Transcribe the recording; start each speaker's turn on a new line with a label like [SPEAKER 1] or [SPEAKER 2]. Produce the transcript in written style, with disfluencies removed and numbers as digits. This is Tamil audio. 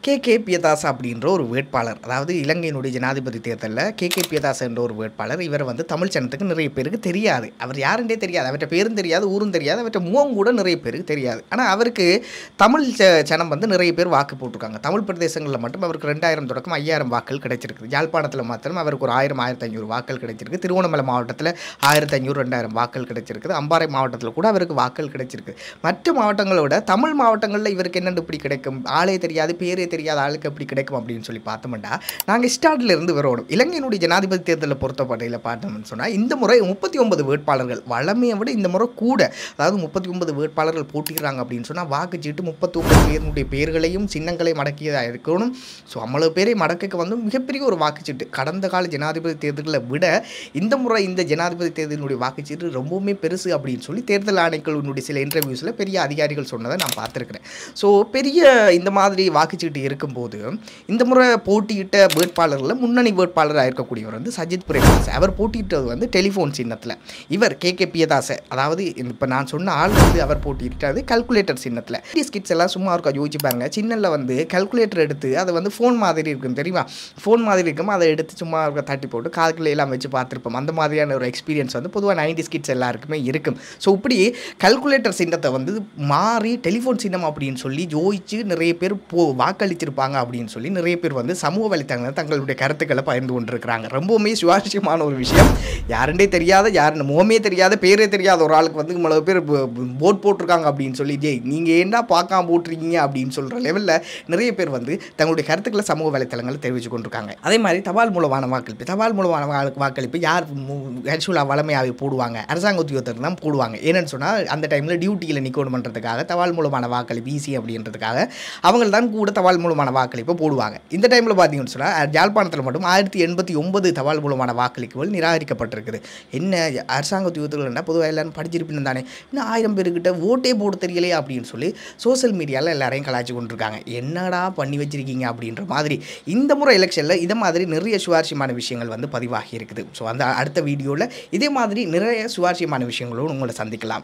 [SPEAKER 1] கே பியதாச அப்படின்ற ஒரு வேட்பாளர், அதாவது இலங்கையினுடைய ஜனாதிபதி தேர்தலில் கே பியதாச என்ற ஒரு வேட்பாளர். இவர் வந்து தமிழ் சனத்துக்கு நிறைய பேருக்கு தெரியாது. அவர் யாருன்றே தெரியாது. அவர்கிட்ட பேரும் தெரியாது, ஊரும் தெரியாது, அவர்கிட்ட முகம் கூட நிறைய பேருக்கு தெரியாது. ஆனால் அவருக்கு தமிழ் சனம் வந்து நிறைய பேர் வாக்கு போட்டிருக்காங்க. தமிழ் பிரதேசங்களில் மட்டும் அவருக்கு 2000 தொடக்கம் 5000 வாக்கள் கிடைச்சிருக்கு. யாழ்ப்பாணத்தில் மாத்திரம் அவருக்கு ஒரு 1000 1500 வாக்கள் கிடைச்சிருக்கு. திருவண்ணாமலை மாவட்டத்தில் 1500 2000 வாக்கள் கிடைச்சிருக்குது. அம்பாறை மாவட்டத்தில் கூட அவருக்கு வாக்கள் கிடைச்சிருக்கு. மற்ற மாவட்டங்களை விட தமிழ் மாவட்டங்களில் இவருக்கு என்னென்னு இப்படி கிடைக்கும், ஆளே தெரியாது, பேரே தெரியாத ஆளுக்கு எப்படி கிடைக்கும் அப்படின்னு சொல்லி பார்த்தோம்னா, நாங்கள் ஸ்டார்ட்லேருந்து வரணும். இலங்கையினுடைய ஜனாதிபதி தேர்தலில் பொறுத்தப்படையில் பார்த்தோம்னு சொன்னால், இந்த முறை 39 வேட்பாளர்கள், வளமையை விட இந்த முறை கூட, அதாவது 39 வேட்பாளர்கள் போட்டிக்கிறாங்க அப்படின்னு சொன்னால், வாக்குச்சீட்டு 39 பேருடைய பேர்களையும் சின்னங்களையும் மடக்கியதாக இருக்கணும். ஸோ அவ்வளோ பேரை மடக்க வந்து மிகப்பெரிய ஒரு வாக்குச்சீட்டு. கடந்த கால ஜனாதிபதி தேர்தல்களை விட இந்த முறை இந்த ஜனாதிபதி தேர்தலினுடைய வாக்குச்சீட்டு ரொம்பவுமே பெருசு அப்படின்னு சொல்லி தேர்தல் ஆணையங்களுடைய சில இன்டர்வியூஸில் பெரிய அதிகாரிகள் சொன்னதை நான் பார்த்துருக்கிறேன். ஸோ பெரிய இந்த மாதிரி வாக்குச்சீட்டு இருக்கும்போது இந்த முறை போட்டியிட்ட வேட்பாளர்களில் முன்னணி வேட்பாளராக இருக்கக்கூடியவர் வந்து சஜித் பிரேமதாச. அவர் போட்டியிட்டது வந்து டெலிஃபோன் சின்னத்தில். இவர் கே பியதாச, அதாவது இப்போ நான் சொன்ன ஆள் வந்து அவர் போட்டியிட்டது கல்குலேட்டர் சின்னத்தில். ஸ்கிட்ஸ் எல்லாம் சும்மா இருக்கா யோசிச்சு பாருங்க. சின்னல்ல வந்து கல்குலேட்டர் எடுத்து அதை வந்து ஃபோன் மாதிரி இருக்கும் தெரியுமா, ஃபோன் மாதிரி இருக்கும், அதை எடுத்து சும்மா தட்டி போட்டு கால்குலே எல்லாம் வச்சு பார்த்துருப்போம். அந்த மாதிரியான ஒரு எக்ஸ்பீரியன்ஸ் வந்து பொதுவாக 90s கிட்ஸ் எல்லாருக்குமே இருக்கும். ஸோ இப்படி கல்குலேட்டர் சின்னத்தை வந்து மாறி டெலிஃபோன் சின்னம் அப்படின்னு சொல்லி யோசிச்சு நிறைய பேர் வாக்களிச்சிருப்பாங்க அப்படின்னு சொல்லி நிறைய பேர் வந்து சமூக வலைத்தளங்களில் தங்களுடைய கருத்துக்களை பகிர்ந்து கொண்டிருக்கிறாங்க. ரொம்பவுமே சுவாரஸ்யமான ஒரு விஷயம். யாருண்டே தெரியாத, யாருன்னு முகமே தெரியாத, பேரே தெரியாத ஒரு ஆளுக்கு வந்து இவ்வளவு பேர் போட் போட்டிருக்காங்க அப்படின்னு சொல்லி, நீங்கள் ஏண்டா பார்க்காம போட்டிருக்கீங்க அப்படின்னு சொல்கிற லெவலில் நிறைய பேர் வந்து தங்களுடைய கருத்துக்களை சமூக வலைத்தளங்களில் தெரிவித்து கொண்டிருக்காங்க. அதே மாதிரி தபால் மூலமான வாக்களிப்பு, தபால் மூலமான வாக்களிப்பு யார் ஆக்சுவலாக வளமையாகவே போடுவாங்க, அரசாங்க உத்தியோகத்தர் தான் போடுவாங்க. ஏன்னு சொன்னால் அந்த டைமில் டியூட்டியில் நிற்கணும் பண்ணுறதுக்காக தபால் மூலமான வாக்களிப்பு ஈஸி அப்படின்றதுக்காக அவங்க தான் கூட தபால் மூலமான வாக்களிப்பை போடுவாங்க. இந்த டைமில் பார்த்தீங்கன்னு சொன்னால் யாழ்ப்பாணத்தில் மட்டும் 1089 தபால் மூலமான வாக்களிப்புகள் நிராகரிக்கப்பட்டிருக்குது. என்ன அரசாங்க உத்தியோகத்தர்கள் பொதுவாக எல்லாரும் படிச்சிருப்பின்னு தானே, இன்னும் 1000 பேருக்கிட்ட ஓட்டே போட தெரியலையே அப்படின்னு சொல்லி சோசியல் மீடியாவில் எல்லாரையும் கலாய்ச்சி கொண்டிருக்காங்க. என்னடா பண்ணி வச்சிருக்கீங்க அப்படின்ற மாதிரி. இந்த முறை எலெக்ஷனில் இதை மாதிரி நிறைய சுவாரஸ்யமான விஷயங்கள் வந்து பதிவாகி இருக்குது. ஸோ அந்த அடுத்த வீடியோவில் இதே மாதிரி நிறைய சுவாரஸ்யமான விஷயங்களோடு உங்களை சந்திக்கலாம்.